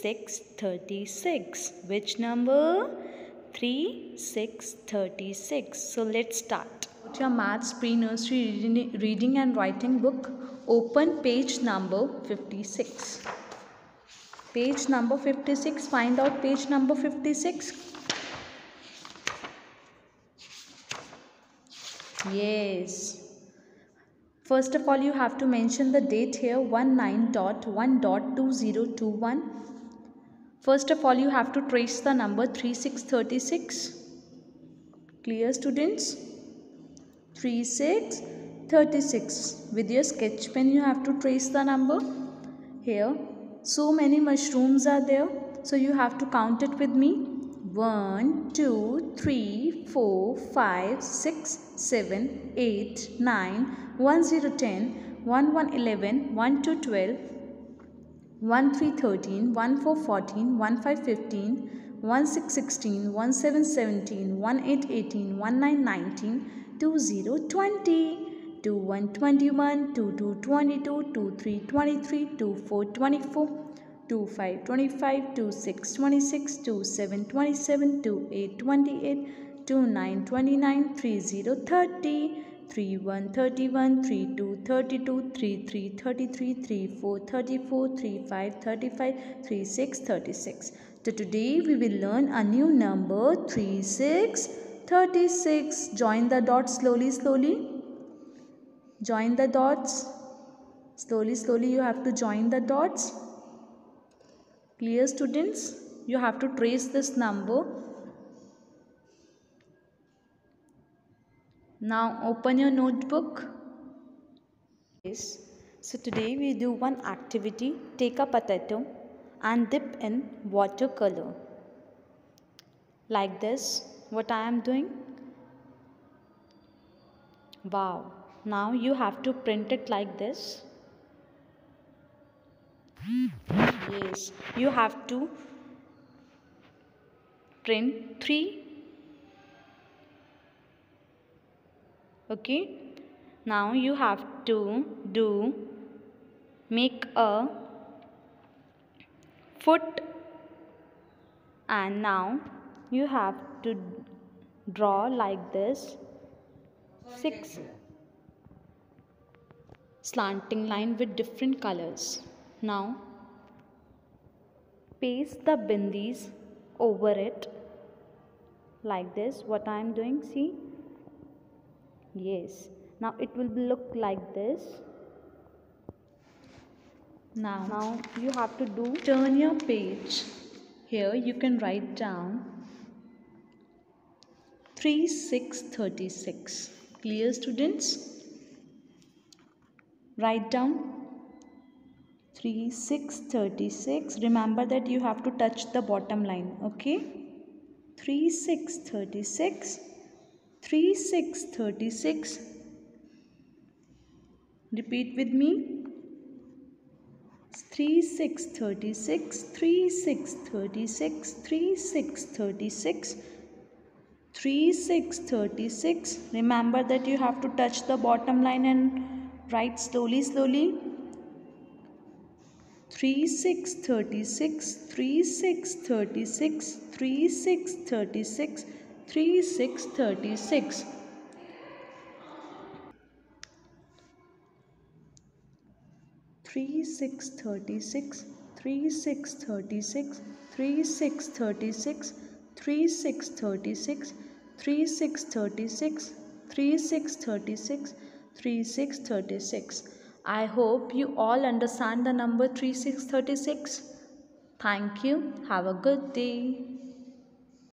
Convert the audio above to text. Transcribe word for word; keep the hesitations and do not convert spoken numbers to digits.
six, thirty-six. Which number? three, six, thirty-six. So let's start. Your maths pre-nursery reading and writing book. Open page number fifty-six. Page number fifty-six. Find out page number fifty-six. Yes. First of all, you have to mention the date here, one nine dot one dot two zero two one. First of all, you have to trace the number three six thirty-six. Clear, students? three six thirty-six. With your sketch pen, you have to trace the number. Here, so many mushrooms are there. So you have to count it with me. one, two, three, four, five, six, seven, eight, nine, one, zero, ten, one, one, eleven, one, two, twelve, one, three, thirteen, one, four, fourteen, one, five, fifteen, one, six, sixteen, one, seven, seventeen, one, eight, eighteen, one, nine, nineteen, two, zero, twenty. two, one, twenty-one, two, two, twenty-two, two, three, twenty-three, two, four, twenty-four, two, five, twenty-five, two, six, twenty-six, two, seven, twenty-seven, two, eight, twenty-eight, two, nine, twenty-nine, three, zero, thirty, three, one, thirty-one, three, two, thirty-two, three, three, thirty-three, three, four, thirty-four, three, five, thirty-five, three, six, thirty-six. So today we will learn a new number, three, six, thirty-six. Join the dots slowly, slowly. Join the dots. Slowly, slowly you have to join the dots. Clear, students? You have to trace this number. Now open your notebook. Yes. So today we do one activity. Take a potato and dip in watercolor. Like this, what I am doing. Wow. Now you have to print it like this. Yes, you have to print three. Okay. Now you have to do make a foot, and now you have to draw like this six slanting line with different colors. Now paste the bindis over it like this, what I am doing, see. Yes, now it will look like this. Now, now you have to do, turn your page. Here you can write down three six thirty-six. Clear, students? Write down three six thirty-six. Remember that you have to touch the bottom line. Okay? three six thirty-six. three six thirty-six. Repeat with me. three six thirty-six. three six thirty-six. three six thirty-six. three six thirty-six. Remember that you have to touch the bottom line and write slowly, slowly. three six thirty-six. three six thirty-six. three six thirty-six. three six thirty-six. three six thirty-six. three six thirty-six. three six thirty-six. three six thirty-six. three six thirty-six. three six thirty-six. three six thirty-six. I hope you all understand the number three six thirty-six. Thank you. Have a good day.